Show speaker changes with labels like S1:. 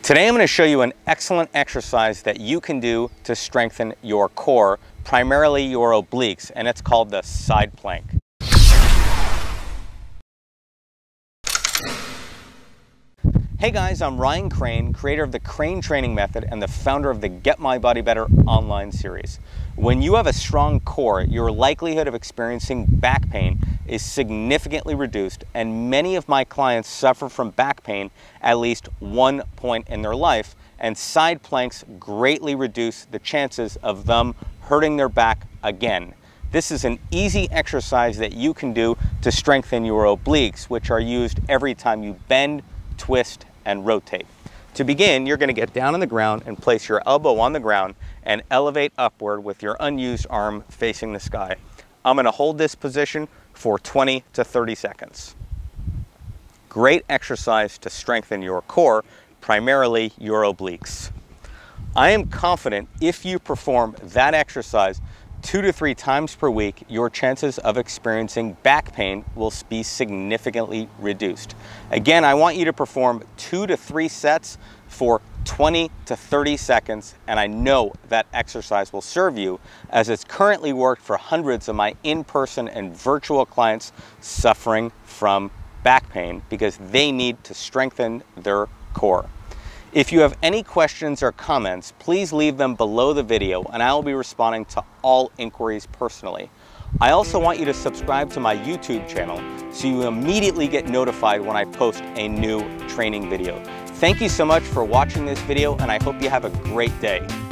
S1: Today I'm going to show you an excellent exercise that you can do to strengthen your core, primarily your obliques, and it's called the side plank. Hey guys, I'm Ryan Crane, creator of the Crane Training Method and the founder of the Get My Body Better online series. When you have a strong core, your likelihood of experiencing back pain is significantly reduced, and many of my clients suffer from back pain at least one point in their life, and side planks greatly reduce the chances of them hurting their back again. This is an easy exercise that you can do to strengthen your obliques, which are used every time you bend, twist, and rotate. To begin, you're going to get down on the ground and place your elbow on the ground and elevate upward with your unused arm facing the sky. I'm going to hold this position for 20 to 30 seconds. Great exercise to strengthen your core, primarily your obliques. I am confident if you perform that exercise 2 to 3 times per week, your chances of experiencing back pain will be significantly reduced. Again, I want you to perform 2 to 3 sets for 20 to 30 seconds, and I know that exercise will serve you, as it's currently worked for hundreds of my in-person and virtual clients suffering from back pain because they need to strengthen their core. If you have any questions or comments, please leave them below the video and I will be responding to all inquiries personally. I also want you to subscribe to my YouTube channel so you immediately get notified when I post a new training video. Thank you so much for watching this video, and I hope you have a great day.